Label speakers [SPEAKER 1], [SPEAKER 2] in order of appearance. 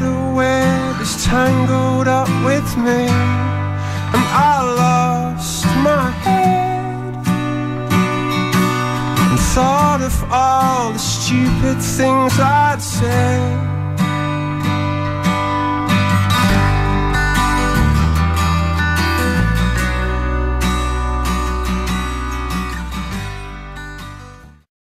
[SPEAKER 1] the web is tangled up with me, and I lost my head and thought of all the stupid things I'd said.